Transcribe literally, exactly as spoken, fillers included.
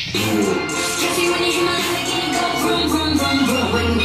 Catch me when you hear my Lamborghini go vroom, vroom, vroom, vroom. When